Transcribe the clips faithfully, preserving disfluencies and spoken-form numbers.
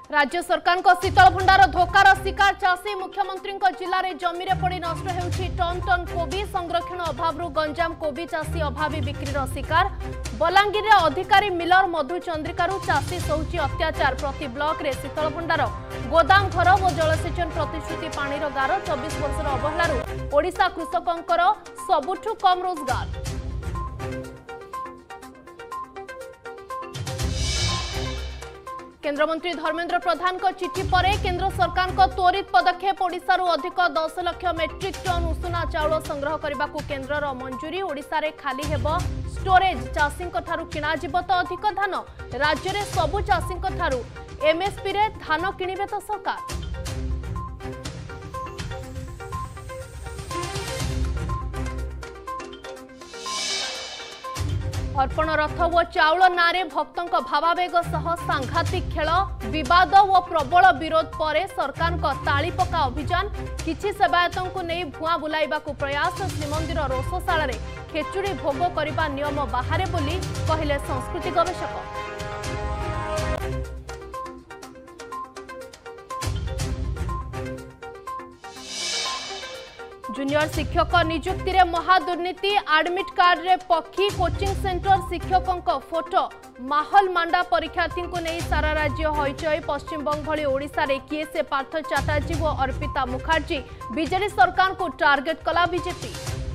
राज्य सरकार को शीतल भंडार धोकार शिकार चाषी मुख्यमंत्री जिले में जमी पड़ी नष्ट होउछि टन टन कोबी संरक्षण अभाव गंजाम कोबी चाषी अभावी बिक्रीर शिकार। बलांगीर में अधिकारी मिलर मधु चंद्रिकारु चाषी सौची अत्याचार प्रति ब्लॉक रे शीतल भंडार गोदाम घर और जलसेचन प्रतिश्रुति पानीर गार चौबीस वर्षर अवहेलू ओडिशा कृषकंकर सबुठु कम रोजगार। केंद्रमंत्री धर्मेंद्र प्रधान को चिठी पर केंद्र सरकार को त्वरित पदक्षेप ओडिशा अधिक दस लाख मेट्रिक टन उषुना चाउल संग्रह करने को केंद्रर मंजूरी। ओडिशा रे खाली हेब स्टोरेज चाषी किणा जीव तो अधिक धान राज्य में सबु चाषी एमएसपी रे धान किणिबे तो सरकार। अर्पण रथ व चाउल नारे भक्तों भावावेग सह सांघातिक खेल विवाद और प्रबल विरोध पर सरकार को तालीपका अभियान किछि सेवायतों को नहीं भुआ बुलाइबा को प्रयास। श्रीमंदिर रोषशाला खेचुड़ी भोग करने नियम बाहर बोली कहले संस्कृति गवेषक। जूनियर शिक्षक नियुक्ति रे महादुर्नीति एडमिट कार्ड रे पक्षी कोचिंग सेंटर शिक्षकों को फोटो माहौल मांडा परीक्षार्थी को नहीं सारा राज्य हईचई। पश्चिमबंग भली ओडिशा रे किए से पार्थ चैटर्जी और अर्पिता मुखर्जी बीजेडी सरकार को टार्गेट कला बीजेपी।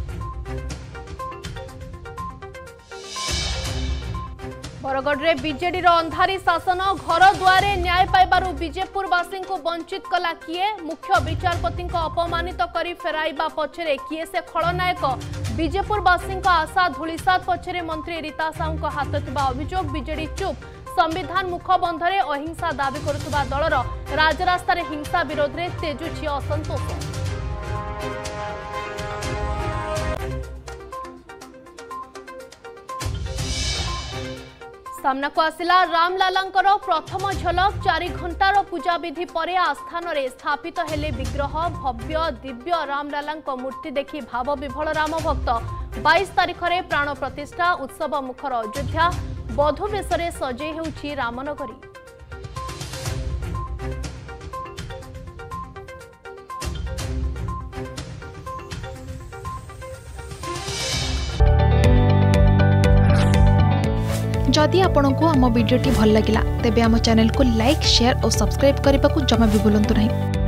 बरगढ़ रे बीजेडी रो अंधारी शासन घर द्वारे न्याय पाइबारु बीजेपुरवासी को वंचित कला किए। मुख्य विचारपति को अपमानित करी फेराइबा पछरे किए से खलनायक बीजेपुरवासी आशा धूलिसात पछरे मंत्री रीता साहू हाथ थिबा अभियोग। बीजेडी चुप संविधान मुखबंधरे अहिंसा दाबी करुवा दलर राजरास्ता रे हिंसा विरोध में तेजुछि असंतोष। सामना को आसिला रामलालांकर प्रथम झलक चारि घंटार पूजा विधि पर आस्थान रे स्थापित हेले विग्रह भव्य दिव्य रामलालांक मूर्ति देखि भाव विभल राम भक्त। बाईस तारिख रे प्राण प्रतिष्ठा उत्सव मुखर अयोध्या बधू बेशरे सजे हेउछि रामनगरी। जदि आपंक आम भिडी भल लगा तेब आम चैनल को लाइक शेयर और सब्सक्राइब करने को जमा भी भूलु नहीं।